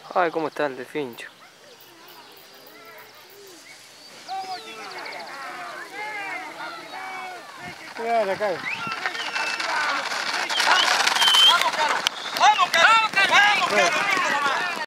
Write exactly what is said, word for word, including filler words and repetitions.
Ay, cómo está el de Fincho. Mira, acá.